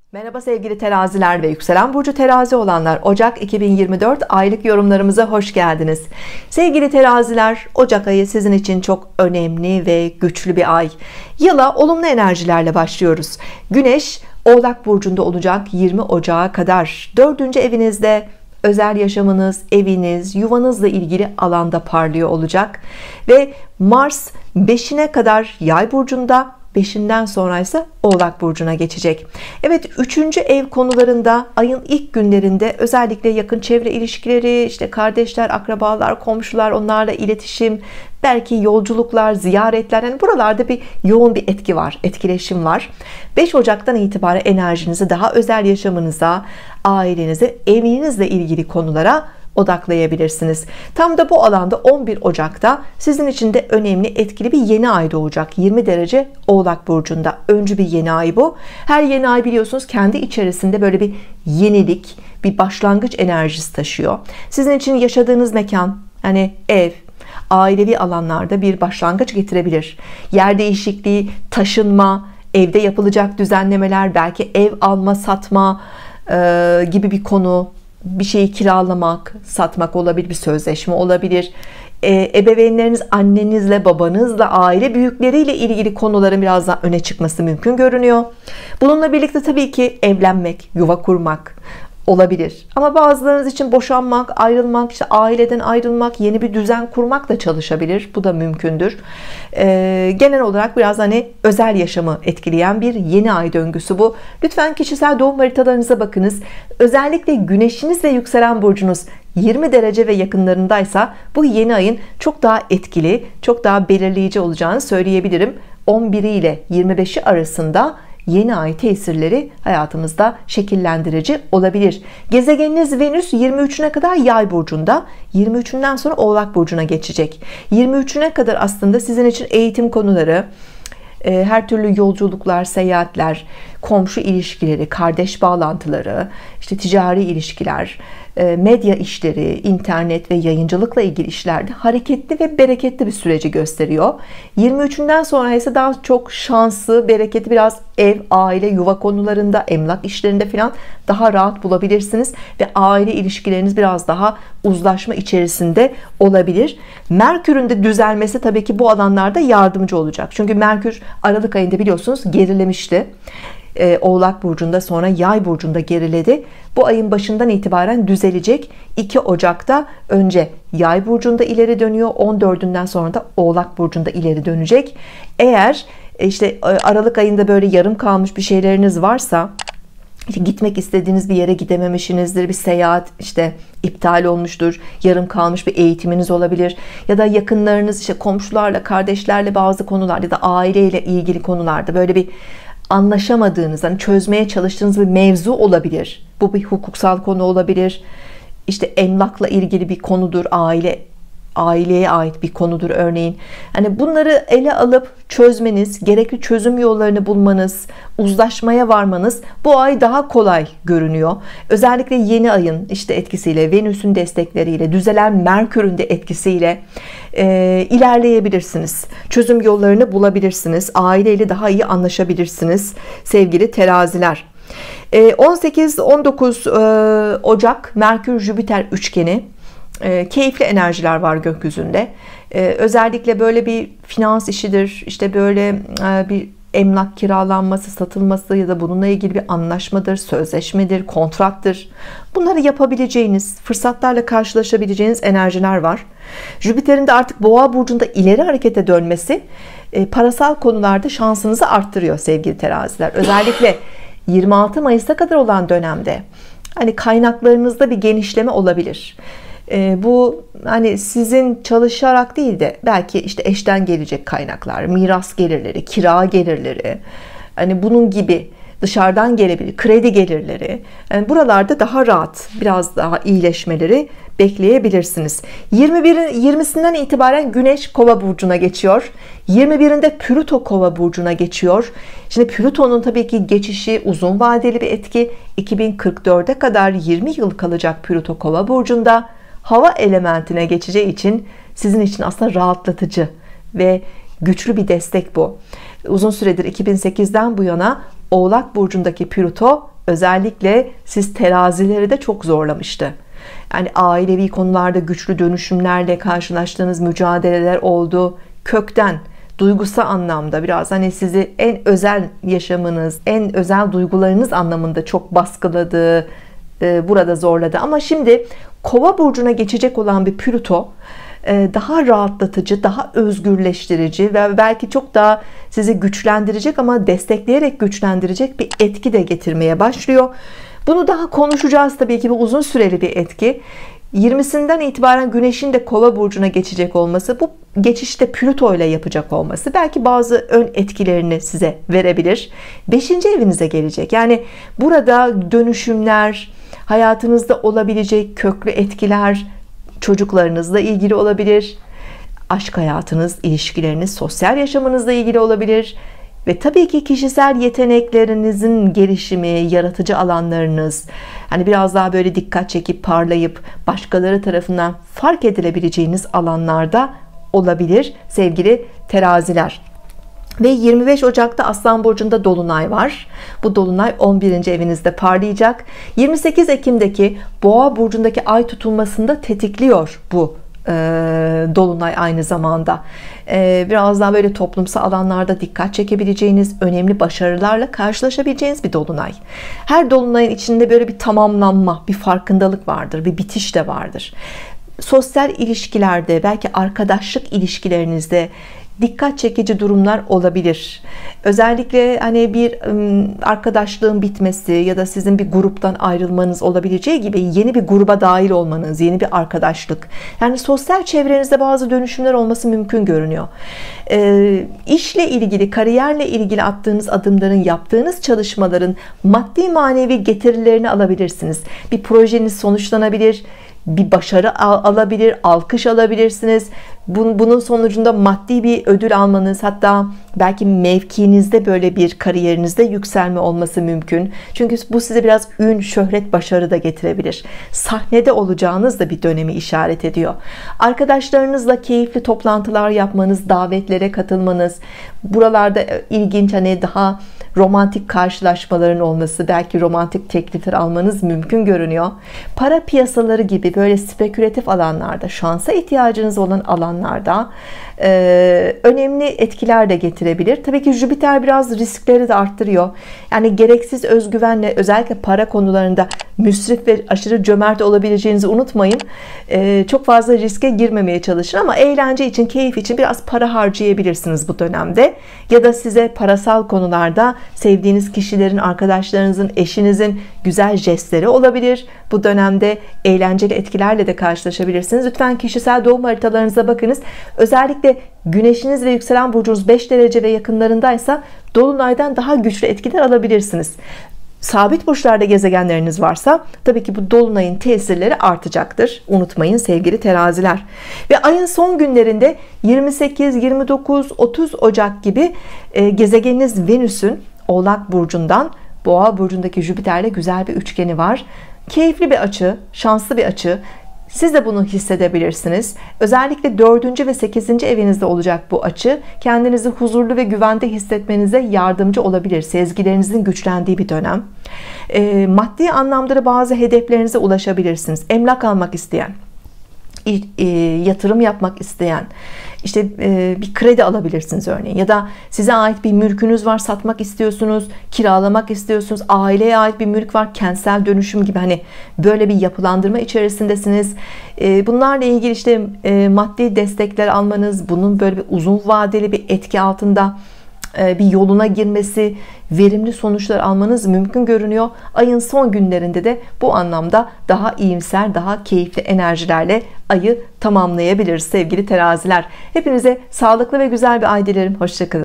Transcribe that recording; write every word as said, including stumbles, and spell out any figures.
Merhaba sevgili teraziler ve yükselen burcu terazi olanlar, Ocak iki bin yirmi dört aylık yorumlarımıza hoş geldiniz. Sevgili teraziler, Ocak ayı sizin için çok önemli ve güçlü bir ay. Yıla olumlu enerjilerle başlıyoruz. Güneş Oğlak burcunda olacak yirmi Ocak'a kadar. Dördüncü evinizde özel yaşamınız, eviniz, yuvanızla ilgili alanda parlıyor olacak. Ve Mars beşine kadar Yay burcunda, beşinden sonra ise Oğlak burcuna geçecek. Evet, üçüncü ev konularında ayın ilk günlerinde özellikle yakın çevre ilişkileri, işte kardeşler, akrabalar, komşular, onlarla iletişim, belki yolculuklar, ziyaretler, yani buralarda bir yoğun bir etki var, etkileşim var. beş Ocak'tan itibaren enerjinizi daha özel yaşamınıza, ailenize, evinizle ilgili konulara odaklayabilirsiniz. Tam da bu alanda on bir Ocak'ta sizin için de önemli, etkili bir yeni ay doğacak. yirmi derece Oğlak burcunda. Öncü bir yeni ay bu. Her yeni ay biliyorsunuz kendi içerisinde böyle bir yenilik, bir başlangıç enerjisi taşıyor. Sizin için yaşadığınız mekan, hani ev, ailevi alanlarda bir başlangıç getirebilir. Yer değişikliği, taşınma, evde yapılacak düzenlemeler, belki ev alma, satma e, gibi bir konu, bir şeyi kiralamak, satmak olabilir, bir sözleşme olabilir. E, ebeveynleriniz, annenizle, babanızla, aile büyükleriyle ilgili konuların biraz daha öne çıkması mümkün görünüyor. Bununla birlikte tabii ki evlenmek, yuva kurmak olabilir. Ama bazılarınız için boşanmak, ayrılmak, işte aileden ayrılmak, yeni bir düzen kurmak da çalışabilir. Bu da mümkündür. Ee, genel olarak biraz hani özel yaşamı etkileyen bir yeni ay döngüsü bu. Lütfen kişisel doğum haritalarınıza bakınız. Özellikle güneşiniz ve yükselen burcunuz yirmi derece ve yakınlarındaysa bu yeni ayın çok daha etkili, çok daha belirleyici olacağını söyleyebilirim. on biri ile yirmi beşi arasında yeni ay tesirleri hayatımızda şekillendirici olabilir. Gezegeniniz Venüs yirmi üçüne kadar Yay burcunda, yirmi üçünden sonra Oğlak burcuna geçecek. yirmi üçüne kadar aslında sizin için eğitim konuları, her türlü yolculuklar, seyahatler, komşu ilişkileri, kardeş bağlantıları, işte ticari ilişkiler, medya işleri, internet ve yayıncılıkla ilgili işlerde hareketli ve bereketli bir süreci gösteriyor. yirmi üçünden sonra ise daha çok şanslı, bereketli, biraz ev, aile, yuva konularında, emlak işlerinde falan daha rahat bulabilirsiniz ve aile ilişkileriniz biraz daha uzlaşma içerisinde olabilir. Merkür'ün de düzelmesi tabii ki bu alanlarda yardımcı olacak. Çünkü Merkür Aralık ayında biliyorsunuz gerilemişti. Oğlak burcunda, sonra Yay burcunda geriledi. Bu ayın başından itibaren düzelecek. iki Ocak'ta önce Yay burcunda ileri dönüyor, on dördünden sonra da Oğlak burcunda ileri dönecek. Eğer işte Aralık ayında böyle yarım kalmış bir şeyleriniz varsa, işte gitmek istediğiniz bir yere gidememişsinizdir, bir seyahat işte iptal olmuştur, yarım kalmış bir eğitiminiz olabilir, ya da yakınlarınız, işte komşularla, kardeşlerle bazı konularda ya da aileyle ilgili konularda böyle bir anlaşamadığınız, hani çözmeye çalıştığınız bir mevzu olabilir. Bu bir hukuksal konu olabilir. İşte emlakla ilgili bir konudur, aile aileye ait bir konudur örneğin. Hani bunları ele alıp çözmeniz, gerekli çözüm yollarını bulmanız, uzlaşmaya varmanız bu ay daha kolay görünüyor. Özellikle yeni ayın işte etkisiyle, Venüs'ün destekleriyle, düzelen Merkür'ün de etkisiyle e, ilerleyebilirsiniz. Çözüm yollarını bulabilirsiniz. Aileyle daha iyi anlaşabilirsiniz sevgili teraziler. on sekiz on dokuz Ocak Merkür Jüpiter üçgeni. E, keyifli enerjiler var gökyüzünde. E, özellikle böyle bir finans işidir, işte böyle e, bir emlak kiralanması, satılması ya da bununla ilgili bir anlaşmadır, sözleşmedir, kontraktır. Bunları yapabileceğiniz, fırsatlarla karşılaşabileceğiniz enerjiler var. Jüpiter'in de artık Boğa burcunda ileri harekete dönmesi e, parasal konularda şansınızı arttırıyor sevgili teraziler. Özellikle yirmi altı Mayıs'a kadar olan dönemde hani kaynaklarınızda bir genişleme olabilir. Bu hani sizin çalışarak değil de belki işte eşten gelecek kaynaklar, miras gelirleri, kira gelirleri, hani bunun gibi dışarıdan gelebilir, kredi gelirleri, yani buralarda daha rahat, biraz daha iyileşmeleri bekleyebilirsiniz. yirmi bir yirmisinden itibaren Güneş Kova burcuna geçiyor. yirmi birinde Plüto Kova burcuna geçiyor. Şimdi Plüton'un tabii ki geçişi uzun vadeli bir etki. iki bin kırk dörde kadar yirmi yıl kalacak Plüto Kova burcunda. Hava elementine geçeceği için sizin için aslında rahatlatıcı ve güçlü bir destek bu. Uzun süredir iki bin sekizden bu yana Oğlak burcundaki Plüto özellikle siz terazileri de çok zorlamıştı. Yani ailevi konularda güçlü dönüşümlerle karşılaştığınız mücadeleler oldu. Kökten, duygusal anlamda biraz hani sizi en özel yaşamınız, en özel duygularınız anlamında çok baskıladı, burada zorladı. Ama şimdi Kova burcuna geçecek olan bir Plüto daha rahatlatıcı, daha özgürleştirici ve belki çok daha sizi güçlendirecek ama destekleyerek güçlendirecek bir etki de getirmeye başlıyor. Bunu daha konuşacağız tabii ki, bu uzun süreli bir etki. yirmisinden itibaren Güneş'in de Kova burcuna geçecek olması, bu geçişte Plüto ile yapacak olması belki bazı ön etkilerini size verebilir. beşinci evinize gelecek. Yani burada dönüşümler, hayatınızda olabilecek köklü etkiler, çocuklarınızla ilgili olabilir, aşk hayatınız, ilişkileriniz, sosyal yaşamınızla ilgili olabilir ve tabii ki kişisel yeteneklerinizin gelişimi, yaratıcı alanlarınız, hani biraz daha böyle dikkat çekip parlayıp başkaları tarafından fark edilebileceğiniz alanlarda olabilir sevgili teraziler. Ve yirmi beş Ocak'ta Aslan burcunda dolunay var. Bu dolunay on birinci evinizde parlayacak. yirmi sekiz Ekim'deki Boğa burcundaki ay tutulmasında tetikliyor bu e, dolunay aynı zamanda. E, biraz daha böyle toplumsal alanlarda dikkat çekebileceğiniz, önemli başarılarla karşılaşabileceğiniz bir dolunay. Her dolunayın içinde böyle bir tamamlanma, bir farkındalık vardır, bir bitiş de vardır. Sosyal ilişkilerde, belki arkadaşlık ilişkilerinizde dikkat çekici durumlar olabilir. Özellikle hani bir arkadaşlığın bitmesi ya da sizin bir gruptan ayrılmanız olabileceği gibi yeni bir gruba dahil olmanız, yeni bir arkadaşlık. Yani sosyal çevrenizde bazı dönüşümler olması mümkün görünüyor. E, işle ilgili, kariyerle ilgili attığınız adımların, yaptığınız çalışmaların maddi manevi getirilerini alabilirsiniz. Bir projeniz sonuçlanabilir, bir başarı alabilir, alkış alabilirsiniz. Bunun sonucunda maddi bir ödül almanız, hatta belki mevkinizde böyle bir kariyerinizde yükselme olması mümkün. Çünkü bu size biraz ün, şöhret, başarı da getirebilir. Sahnede olacağınız da bir dönemi işaret ediyor. Arkadaşlarınızla keyifli toplantılar yapmanız, davetlere katılmanız, buralarda ilginç hani daha romantik karşılaşmaların olması, belki romantik teklifler almanız mümkün görünüyor. Para piyasaları gibi böyle spekülatif alanlarda, şansa ihtiyacınız olan alanlarda e, önemli etkiler de getirebilir. Tabii ki Jüpiter biraz riskleri de arttırıyor. Yani gereksiz özgüvenle, özellikle para konularında müsrif ve aşırı cömert olabileceğinizi unutmayın. E, çok fazla riske girmemeye çalışın ama eğlence için, keyif için biraz para harcayabilirsiniz bu dönemde. Ya da size parasal konularda sevdiğiniz kişilerin, arkadaşlarınızın, eşinizin güzel jestleri olabilir. Bu dönemde eğlenceli etkilerle de karşılaşabilirsiniz. Lütfen kişisel doğum haritalarınıza bakınız. Özellikle Güneşiniz ve yükselen burcunuz beş derece ve yakınlarındaysa dolunaydan daha güçlü etkiler alabilirsiniz. Sabit burçlarda gezegenleriniz varsa tabii ki bu dolunayın tesirleri artacaktır. Unutmayın sevgili teraziler. Ve ayın son günlerinde yirmi sekiz, yirmi dokuz, otuz Ocak gibi e, gezegeniniz Venüs'ün Oğlak burcundan Boğa burcundaki Jüpiter'le güzel bir üçgeni var. Keyifli bir açı, şanslı bir açı. Siz de bunu hissedebilirsiniz. Özellikle dördüncü ve sekizinci evinizde olacak bu açı. Kendinizi huzurlu ve güvende hissetmenize yardımcı olabilir. Sezgilerinizin güçlendiği bir dönem. E, maddi anlamda da bazı hedeflerinize ulaşabilirsiniz. Emlak almak isteyen, yatırım yapmak isteyen, işte bir kredi alabilirsiniz örneğin, ya da size ait bir mülkünüz var, satmak istiyorsunuz, kiralamak istiyorsunuz, aileye ait bir mülk var, kentsel dönüşüm gibi hani böyle bir yapılandırma içerisindesiniz. Bunlarla ilgili işte maddi destekler almanız, bunun böyle bir uzun vadeli bir etki altında bir yoluna girmesi, verimli sonuçlar almanız mümkün görünüyor. Ayın son günlerinde de bu anlamda daha iyimser, daha keyifli enerjilerle ayı tamamlayabiliriz sevgili teraziler. Hepinize sağlıklı ve güzel bir ay dilerim. Hoşça kalın.